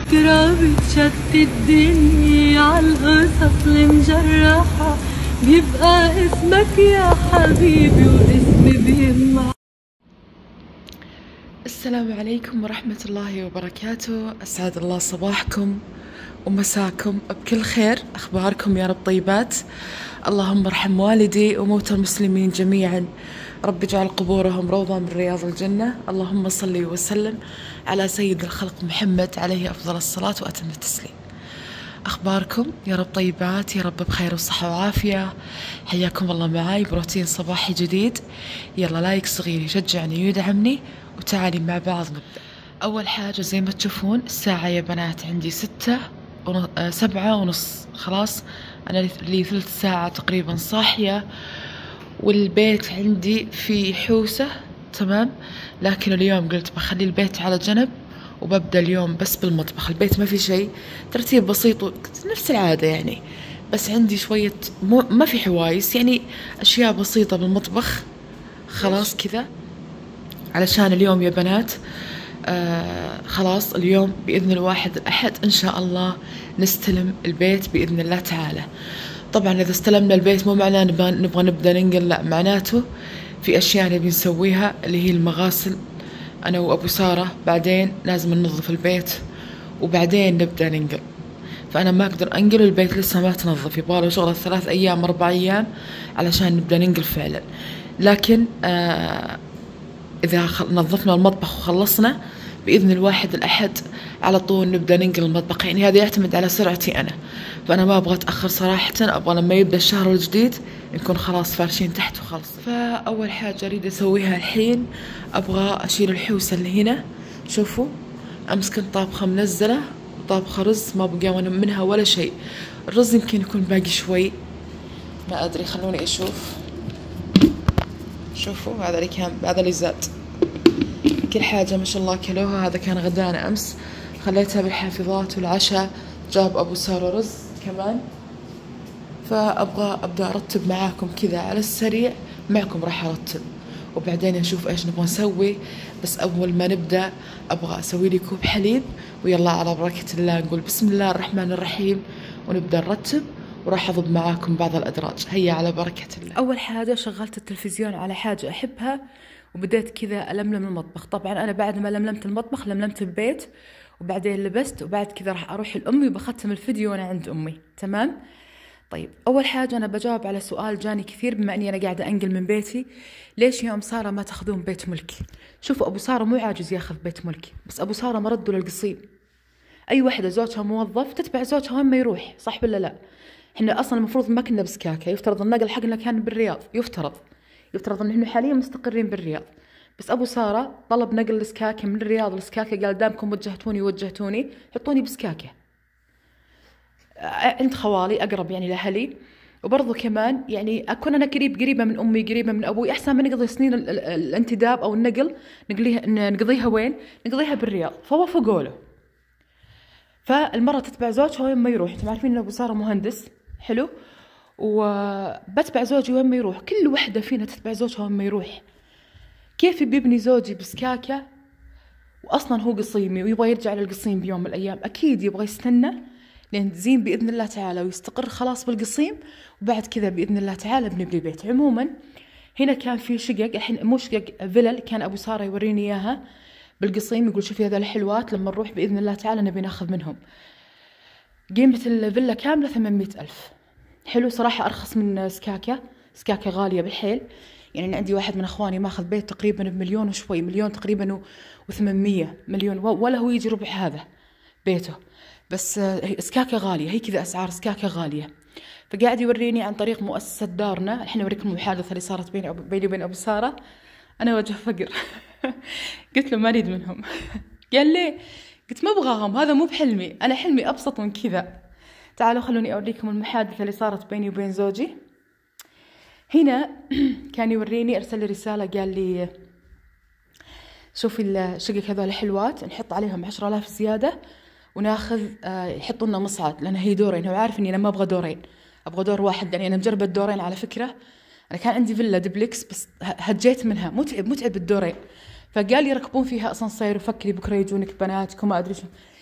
بكرة بتشتت الدنيا عالقصص المجرحة، بيبقى اسمك يا حبيبي واسمي بيهمك. السلام عليكم ورحمة الله وبركاته. أسعد الله صباحكم ومساكم بكل خير. أخباركم يا رب طيبات؟ اللهم ارحم والدي وموتى المسلمين جميعا، رب اجعل قبورهم روضة من رياض الجنة. اللهم صل وسلم على سيد الخلق محمد عليه أفضل الصلاة وأتم التسليم. أخباركم يا رب طيبات؟ يا رب بخير وصحة وعافية. حياكم الله معاي بروتين صباحي جديد. يلا لايك صغير يشجعني ويدعمني وتعالي مع بعض نبدأ. أول حاجة زي ما تشوفون الساعة يا بنات عندي 7:30. خلاص أنا لي 3 ساعة تقريبا صاحية، والبيت عندي في حوسة تمام. لكن اليوم قلت بخلي البيت على جنب وببدأ اليوم بس بالمطبخ. البيت ما في شيء، ترتيب بسيط نفس العادة يعني، بس عندي شوية ما في حوايس يعني، أشياء بسيطة بالمطبخ خلاص كذا علشان اليوم يا بنات خلاص اليوم بإذن الواحد الأحد إن شاء الله نستلم البيت بإذن الله تعالى. طبعا إذا استلمنا البيت مو معناه نبغى نبدأ ننقل، لا، معناته في أشياء نبي نسويها اللي هي المغاسل أنا وأبو سارة، بعدين لازم ننظف البيت وبعدين نبدأ ننقل. فأنا ما أقدر أنقل، البيت لسه ما تنظف، يبغاله شغل 3 أيام 4 أيام علشان نبدأ ننقل فعلا. لكن إذا نظفنا المطبخ وخلصنا بإذن الواحد الأحد على طول نبدأ ننقل المطبخ. يعني هذا يعتمد على سرعتي أنا، فأنا ما أبغى أتأخر صراحة، أبغى لما يبدأ الشهر الجديد نكون خلاص فارشين تحت وخلص. فأول حاجة أريد أسويها الحين أبغى أشيل الحوسة اللي هنا. شوفوا أمس كنت طابخة منزلة وطابخة رز ما بقى منها ولا شيء. الرز يمكن يكون باقي شوي، ما أدري، خلوني أشوف. شوفوا هذا اللي كان، هذا اللي زاد. كل حاجة ما شاء الله كلوها. هذا كان غدانا أمس، خليتها بالحافظات، والعشاء جاب أبو سارة رز كمان. فأبغى أبدأ أرتب معاكم كذا على السريع، معكم راح أرتب وبعدين نشوف إيش نبغى نسوي. بس أول ما نبدأ أبغى أسوي لي كوب حليب، ويلا على بركة الله نقول بسم الله الرحمن الرحيم ونبدأ نرتب، وراح أضب معاكم بعض الأدراج. هيا على بركة الله. أول حاجة شغلت التلفزيون على حاجة أحبها وبدأت كذا ألملم المطبخ. طبعا أنا بعد ما لملمت المطبخ لملمت البيت وبعدين لبست، وبعد كذا راح أروح لأمي وبختم الفيديو وأنا عند أمي. تمام؟ طيب أول حاجة أنا بجاوب على سؤال جاني كثير بما أني أنا قاعدة أنقل من بيتي، ليش يا أم سارة ما تاخذون بيت ملكي؟ شوفوا أبو سارة مو عاجز ياخذ بيت ملكي، بس أبو سارة مرده للقصيم. أي وحدة زوجها موظف تتبع زوجها وين ما يروح، صح ولا لا؟ إحنا أصلا المفروض ما كنا بسكاكة، يفترض النقل حقنا كان بالرياض، يفترض إن إحنا حاليا مستقرين بالرياض. بس أبو سارة طلب نقل السكاكة من الرياض لسكاكة، قال دامكم وجهتوني حطوني بسكاكة عند خوالي أقرب يعني لأهلي، وبرضو كمان يعني أكون أنا قريبة من أمي، قريبة من أبوي، أحسن ما نقضي سنين الانتداب أو النقل نقضيها وين؟ نقضيها بالرياض. فوافقوا له. فالمرة تتبع زوجها وين ما يروح. انتم عارفين إن أبو سارة مهندس حلو، وبتبع زوجي وين ما يروح. كل وحدة فينا تتبع زوجها وين ما يروح. كيف بيبني زوجي بسكاكة وأصلا هو قصيمي ويبغى يرجع للقصيم بيوم من الأيام؟ أكيد يبغى يستنى لين تزين بإذن الله تعالى ويستقر خلاص بالقصيم، وبعد كذا بإذن الله تعالى بنبني بيت. عموما هنا كان في شقق، الحين مو شقق، فيلل، كان أبو سارة يوريني إياها بالقصيم، يقول شوفي هذا الحلوات لما نروح بإذن الله تعالى نبي ناخذ منهم. قيمة الفيلا كاملة 800,000. حلو صراحة، أرخص من سكاكة غالية بالحيل. يعني أنا عندي واحد من أخواني ماخذ بيت تقريبا ب1,000,000 وشوي، 1,000,000 تقريبا و800 مليون، ولا هو يجي ربع هذا بيته. بس سكاكة غالية، هي كذا أسعار سكاكة غالية. فقاعد يوريني عن طريق مؤسسة دارنا. الحين أوريكم المحادثة اللي صارت بيني وبين أبو سارة. أنا وجه فقر قلت له ما أريد منهم قال ليه؟ قلت ما أبغاهم، هذا مو بحلمي، أنا حلمي أبسط من كذا. تعالوا خلوني أوريكم المحادثة اللي صارت بيني وبين زوجي. هنا كان يوريني، أرسل لي رسالة قال لي شوفي الشقق هذول حلوات، نحط عليهم 10,000 زيادة وناخذ يحطوا لنا مصعد، لأن هي دورين. هو عارف إني أنا ما أبغى دورين، أبغى دور واحد، يعني أنا مجربة الدورين على فكرة. أنا كان عندي فيلا دبلكس بس هجيت منها، متعب الدورين. فقال لي يركبون فيها أسانسير وفكري بكرة يجونك بناتك وما أدري شو.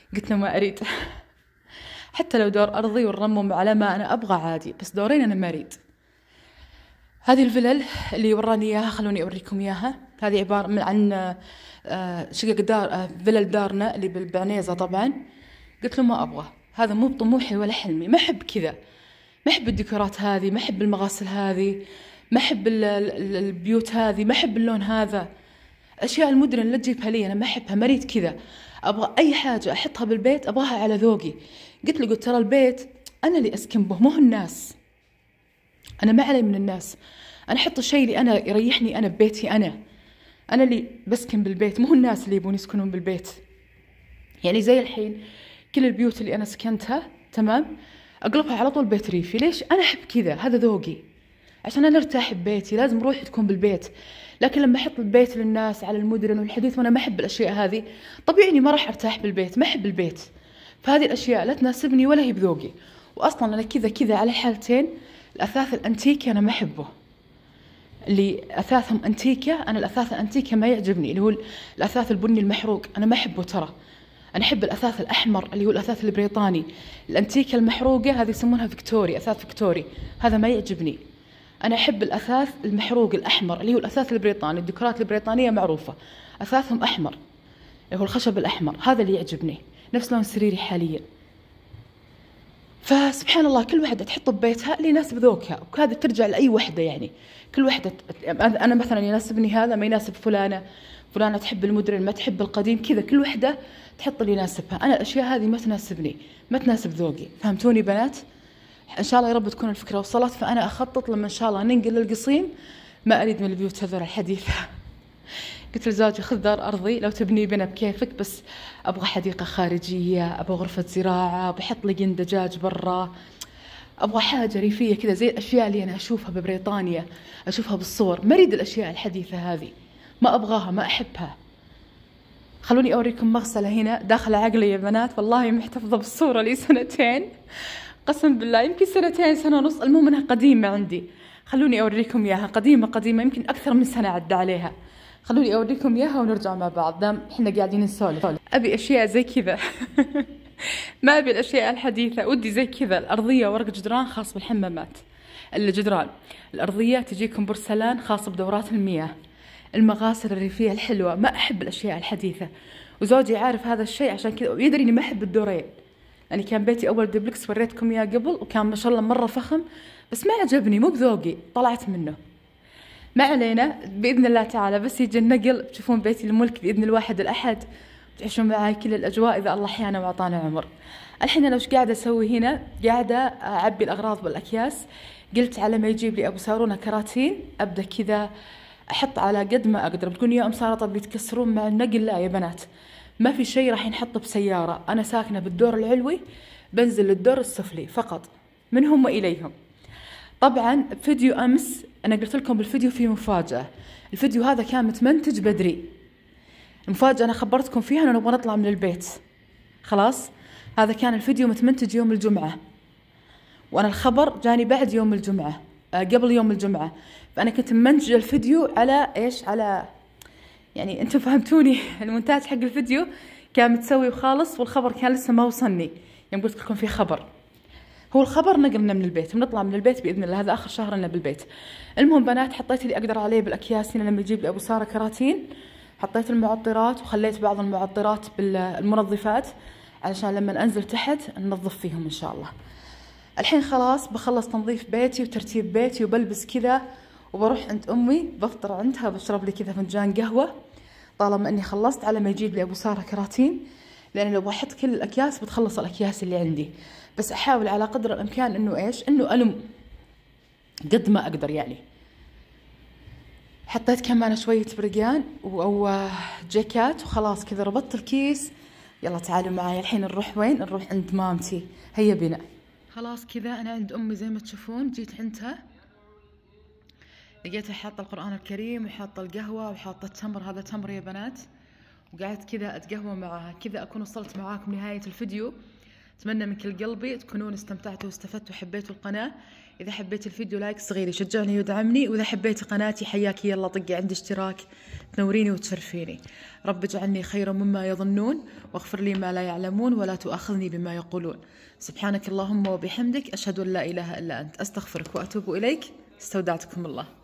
قلت له ما اريد. حتى لو دور ارضي والرمم على ما انا ابغى عادي، بس دورين انا ما اريد. هذه الفلل اللي وراني اياها، خلوني اوريكم اياها. هذه عباره عن شقق دار، فلل دارنا اللي بالبعنيزه طبعا. قلت له ما ابغى، هذا مو بطموحي ولا حلمي، ما احب كذا، ما احب الديكورات هذه، ما احب المغاسل هذه، ما احب البيوت هذه، ما احب اللون هذا. اشياء المدن لا تجيبها لي، انا ما احبها، ما اريد كذا. ابغى اي حاجه احطها بالبيت ابغاها على ذوقي. قلت ترى البيت انا اللي اسكن به، مو الناس. انا ما علي من الناس، انا احط الشيء اللي انا يريحني انا ببيتي، انا اللي بسكن بالبيت، مو الناس اللي يبون يسكنون بالبيت. يعني زي الحين كل البيوت اللي انا سكنتها تمام اقلبها على طول بيت ريفي. ليش؟ انا احب كذا، هذا ذوقي، عشان انا ارتاح ببيتي. لازم روحي تكون بالبيت. لكن لما احط البيت للناس على المدن والحديث وانا ما احب الاشياء هذه، طبيعي اني ما راح ارتاح بالبيت، ما احب البيت. فهذه الاشياء لا تناسبني ولا هي بذوقي. واصلا انا كذا على حالتين. الاثاث الانتيكي انا ما احبه، اللي اثاثهم انتيكه. انا الاثاث الانتيكه ما يعجبني، اللي هو الاثاث البني المحروق انا ما احبه ترى. انا احب الاثاث الاحمر اللي هو الاثاث البريطاني. الانتيكه المحروقه هذه يسمونها فيكتوري، اثاث فيكتوري، هذا ما يعجبني. انا احب الاثاث المحروق الاحمر اللي هو الاثاث البريطاني. الديكورات البريطانيه معروفه اثاثهم احمر، اللي هو الخشب الاحمر، هذا اللي يعجبني، نفس لون سريري حاليا. فسبحان الله كل وحده تحط ببيتها اللي يناسب ذوقها، وهذا ترجع لاي وحده. يعني كل وحده، انا مثلا يناسبني هذا، ما يناسب فلانه تحب المودرن، ما تحب القديم، كذا كل وحده تحط اللي يناسبها. انا الاشياء هذه ما تناسبني، ما تناسب ذوقي. فهمتوني بنات؟ ان شاء الله يا رب تكون الفكره وصلت. فانا اخطط لما ان شاء الله ننقل للقصيم، ما اريد من البيوت هذول الحديثه. قلت لزوجي خذ دار ارضي لو تبني بنا بكيفك، بس ابغى حديقه خارجيه، ابغى غرفه زراعه، بحط لي قن دجاج برا، ابغى حاجه ريفيه كذا زي الاشياء اللي انا اشوفها ببريطانيا، اشوفها بالصور. ما اريد الاشياء الحديثه هذه، ما ابغاها، ما احبها. خلوني اوريكم مغسله هنا داخل عقلي يا بنات، والله محتفظه بالصوره لي سنتين، قسم بالله يمكن سنتين، سنه ونص، المهم انها قديمه عندي. خلوني اوريكم اياها، قديمه يمكن اكثر من سنه عدى عليها. خلوني اوريكم اياها ونرجع مع بعض دام احنا قاعدين نسولف. ابي اشياء زي كذا. ما ابي الاشياء الحديثه، ودي زي كذا الارضيه ورق جدران خاص بالحمامات. الجدران الارضيه تجيكم بورسلان خاص بدورات المياه. المغاسل الريفيه الحلوه، ما احب الاشياء الحديثه. وزوجي عارف هذا الشيء، عشان كذا ويدري اني ما احب الدورين. يعني كان بيتي اول دوبلكس وريتكم اياه قبل، وكان ما شاء الله مره فخم، بس ما عجبني، مو بذوقي، طلعت منه. ما علينا، باذن الله تعالى بس يجي النقل بتشوفون بيتي الملك باذن الواحد الاحد، تعيشون معي كل الاجواء اذا الله احيانا واعطانا عمر. الحين انا وش قاعده اسوي هنا؟ قاعده اعبي الاغراض بالاكياس. قلت على ما يجيب لي ابو سارونه كراتين ابدا كذا احط على قد ما اقدر. بتقولون يا ام ساره طب بيتكسرون مع النقل؟ لا يا بنات، ما في شيء راح ينحط بسياره. انا ساكنه بالدور العلوي، بنزل للدور السفلي فقط، منهم واليهم. طبعا فيديو امس انا قلت لكم بالفيديو في مفاجاه، الفيديو هذا كان متمنتج بدري. المفاجاه انا خبرتكم فيها انه نبغى نطلع من البيت خلاص. هذا كان الفيديو متمنتج يوم الجمعه، وانا الخبر جاني بعد يوم الجمعه، قبل يوم الجمعه. فانا كنت منتج الفيديو على ايش؟ على يعني انتم فهمتوني. المونتاج حق الفيديو كان متسوي وخالص، والخبر كان لسه ما وصلني. يوم قلت لكم في خبر، هو الخبر نقلنا من البيت، بنطلع من البيت باذن الله، هذا اخر شهر لنا بالبيت. المهم بنات، حطيت اللي اقدر عليه بالاكياس هنا لما يجيب لي ابو ساره كراتين. حطيت المعطرات وخليت بعض المعطرات بالمنظفات علشان لما انزل تحت ننظف فيهم ان شاء الله. الحين خلاص بخلص تنظيف بيتي وترتيب بيتي وبلبس كذا وبروح عند امي، بفطر عندها، بشرب لي كذا فنجان قهوه طالما اني خلصت، على ما يجيب لي ابو ساره كراتين. لان لو بحط كل الاكياس بتخلص الاكياس اللي عندي، بس احاول على قدر الامكان انه ايش؟ انه الم قد ما اقدر يعني. حطيت كمان شويه برقان او جاكات وخلاص كذا ربطت الكيس. يلا تعالوا معي الحين نروح وين؟ نروح عند مامتي، هيا بنا. خلاص كذا انا عند امي زي ما تشوفون، جيت عندها لقيتها حاطه القران الكريم وحاطه القهوه وحاطه التمر، هذا تمر يا بنات، وقعدت كذا اتقهوى معاها. كذا اكون وصلت معاكم نهايه الفيديو. أتمنى من كل قلبي تكونون استمتعتوا واستفدتوا وحبيتوا القناة. إذا حبيت الفيديو لايك صغير يشجعني ويدعمني، وإذا حبيت قناتي حياك يلا طقي عندي اشتراك تنوريني وتشرفيني. رب اجعلني خيرا مما يظنون، واغفر لي ما لا يعلمون، ولا تؤاخذني بما يقولون. سبحانك اللهم وبحمدك، أشهد أن لا إله إلا أنت، أستغفرك وأتوب إليك. استودعتكم الله.